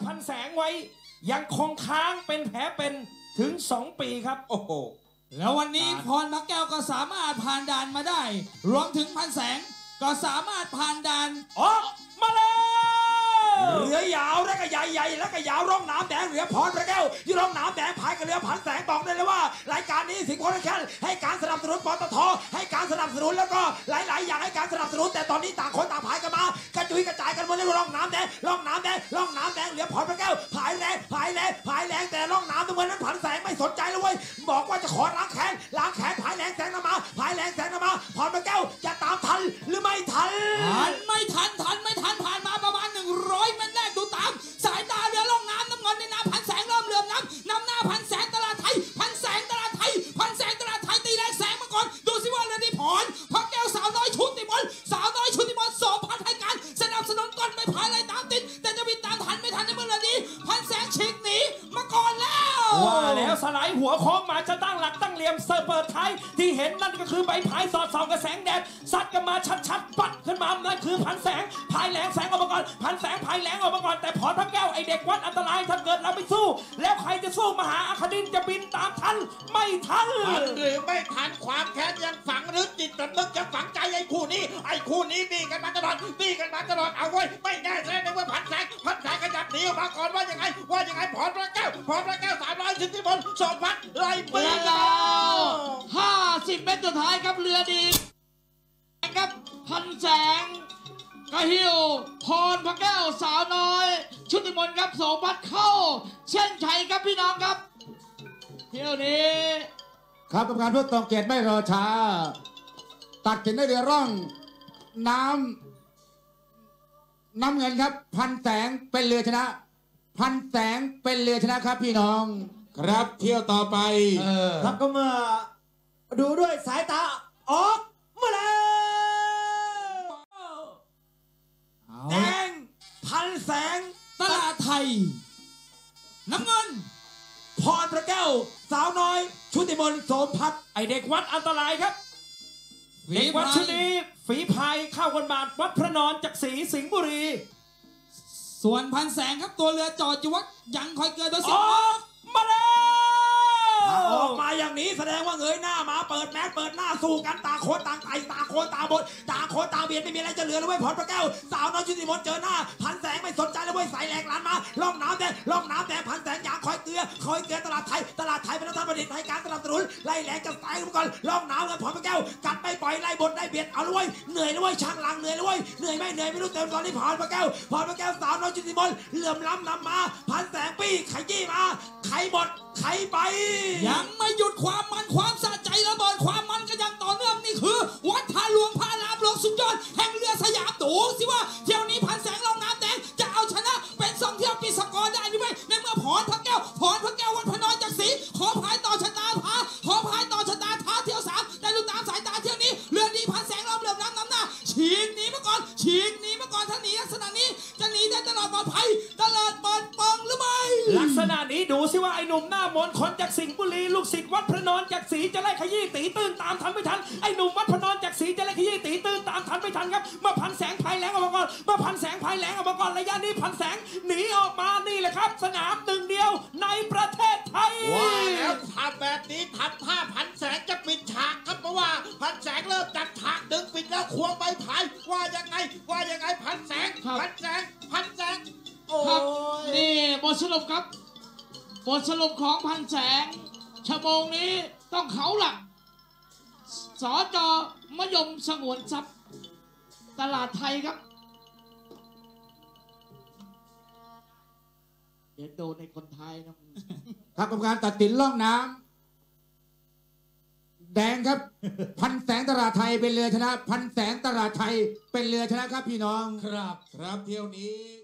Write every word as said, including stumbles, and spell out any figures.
พันแสงไว้ยังคงค้างเป็นแผลเป็นถึงสองปีครับโอ้โหแล้ววันนี้พรพระแก้วก็สามารถผ่านด่านมาได้รวมถึงพันแสงก็สามารถผ่านด่านออกมาแล้วเรือยาวและก็ใหญ่ใหญ่และก็ยาวร่องน้ำแดงเรือพรพระแก้วที่ร่องน้ำแดงพายกับเรือพันแสงบอกได้เลยว่ารายการนี้สิงห์โคราชให้การสนับสนุนปตทให้การสนับสนุนแล้วก็หลายๆอย่างให้การสนับสนุนแต่ตอนนี้ต่างคนต่างพายกันมากระจุยกระจายกันหมดเลยร่องน้ำแดงร่องน้ำแดงร่องน้ำแดงเรือพรพระแก้วพายแรงพายแรงพายแรงแต่ร่องน้ำตรงนั้นพันแสงไม่สนใจเลยเว้ยบอกว่าจะขอล้างแค้นล้างแค้นพายแรงแสงนำมาพายแรงแสงนำมาพรพระแก้วจะตามทันหรือไม่ทันทันไม่ทันทันไม่ทันผ่านมาประมาณหนึ่งร้อยเมตรแรกดูตามสายตาเรือล่องน้ำน้ำเงินในน้ำพันแสงเริ่มเลื่อมน้ำนำหน้าพันแสงตลาดไทยพันแสงตลาดไทยพันแสงตลาดไทยตีแรงแสงมาก่อนดูสิว่าเรือดีพรพระแก้วสาวน้อยชุติมนสาวน้อยชุติมนสองพันให้การสนับสนุนก่อนไม่พายไล่ตามติดแต่จะบินตามทันไม่ทันในเมื่อเรือนี้พันแสงฉีกหนีมาก่อนแล้วว่าแล้วสไลด์หัวโค้งมาจะตั้งหลักตั้งเหลี่ยมเซอร์เปิดท้ายที่เห็นนั่นก็คือใบพายสอดส่องกับแสงแดดซัดกันมาชัดๆปัดขึ้นมานั่นคือพันแสงพายแรงแสงออกมาก่อนพันแสงพายแรงออกมาก่อนแต่พรพระแก้วไอเด็กวัดอันตรายถ้าเกิดเราไม่สู้แล้วใครจะสู้มหาอาคดินจะบินตามทันไม่ทันทันหรือไม่ทันความแค้นยังฝังลึกจิตสำนึกยังฝังใจไอ้คู่นี้ไอ้คู่นี้ดีกันมาตลอดดีกันมาตลอดเอาไว้ไม่แน่ใจในเมื่อพันแสงพันแสงขยับหนีออกมาก่อนว่ายังไงว่ายังไงพรพระแก้วพรพระแก้วสามร้อยสิบที่บนสองพันไล่ปีแล้วห้าสิบเมตรสุดท้ายครับเรือดีครับพันแสงกระหิวพรพระแก้วสาวน้อยชุติมนครับสองพัดเข้าเช่นชัยครับพี่น้องครับเที่ยวนี้ครับกรรมการผู้ทรงเกียรติไม่รอช้าตัดสินได้เรือร่องน้ำน้ำเงินครับพันแสงเป็นเรือชนะพันแสงเป็นเรือชนะครับพี่น้องครับเที่ยวต่อไปครับก็เมื่อดูด้วยสายตาออกมาแล้วแดงพันแสงตลาดไทยน้ำเงินพรพระแก้วสาวน้อยชุติมนโสมพัฒน์ไอเด็กวัดอันตรายครับเด็กวัดชุดนี้ฝีพายเข้ากันบาทวัดพระนอนจากศรีสิงห์บุรีส่วนพันแสงครับตัวเรือจอดอยู่วัดยังคอยเกิดโดยเสียงออกมาแล้วออกมาอย่างนี้แสดงว่าเงยหน้ามาเปิดแมสเปิดหน้าสู้กันต่างคนต่างไต่ต่างคนต่างบดต่างคนต่างเบียดไม่มีอะไรจะเหลือเลยเว้ยพรพระแก้วสาวน้อยชุติมนเจอหน้าพันแสงไม่สนใจเลยเว้ยใส่แรงหลานมาล่องน้ำแดงล่องน้ำแดงพันแสงอยากคอยเกลือคอยเกลือตลาดไทยตลาดไทยเป็นรัฐบาลให้การสนับสนุนไล่แรงกับสายก่อนล่องน้ำกันพรพระแก้วกัดไม่ปล่อยไล่บดไล่เบียดเอาเลยเหนื่อยเลยช่างหลังเหนื่อยเลยเหนื่อยไม่เหนื่อยไม่รู้เต็มตอนนี้พรพระแก้วพรพระแก้วสาวน้อยชุติมนเหลื่อมล้ำนำมาพันแสงปี้ขยี้มาไขหมดไขไปยังไม่หยุดความมันความสะใจระเบิดความมันก็ยังต่อเนื่องนี่คือวัดท่าหลวงพระรามหลวงสุดยอดแห่งเรือสยามดูสิว่าเที่ยวนี้พันแสงลงน้ำแดงจะเอาชนะเป็นสองเที่ยวปีสกอร์ได้หรือไม่ในเมื่อพรพระแก้วพรพระแก้ววัดพระนอนจากศรีขอพายต่อชะตาท้าขอพายต่อชะตาท้าเที่ยวสามแต่ดูตามสายตาเที่ยวนี้เรือดีพันแสงเริ่มเริ่มน้ำน้ำหน้าฉีกหนีมาก่อนฉีกหนีมาก่อนถ้าหนีลักษณะนี้จะหนีได้ตลอดปลอดภัยตลอดเปิดเปิงหรือไม่ลักษณะนี้ดูสิว่าไอ้หนุ่มหน้ามนคนจากสิงห์บุรีลูกศิษย์วัดพระนอนจากศรีจะไล่ขยี้ตีตื้นตามทันไม่ทันไอ้หนุ่มวัดพระนอนจากศรีจะไล่ขยี้ตีตื้นตามทันไม่ทันครับเมื่อพันแสงพายแรงออกมาก่อนเมื่อพันแสงพายแรงออกมาก่อนระยะนี้พันแสงหนีออกมานี่แหละครับสนามหนึ่งเดียวในประเทศไทยว้าแล้วทำแบบนี้ทำท่าพันแสงจะปิดฉากครับเพราะว่าพันแสงเริ่มจัดฉากดึงปิดแล้วควงใบพายว่ายังไงว่ายังไงพันแสงพันแสงพันแสงโอ้ยนี่บทสรุปครับบทสรุปของพันแสงชั่วโมงนี้ต้องเขาหลักสจมยมสงวนทรัพย์ตลาดไทยครับเดี๋ยวโดนในคนไทยนะครับกรรมการตัดสินล่องน้ำแดงครับพันแสงตลาดไทยเป็นเรือชนะพันแสงตลาดไทยเป็นเรือชนะครับพี่น้องครับครับเที่ยวนี้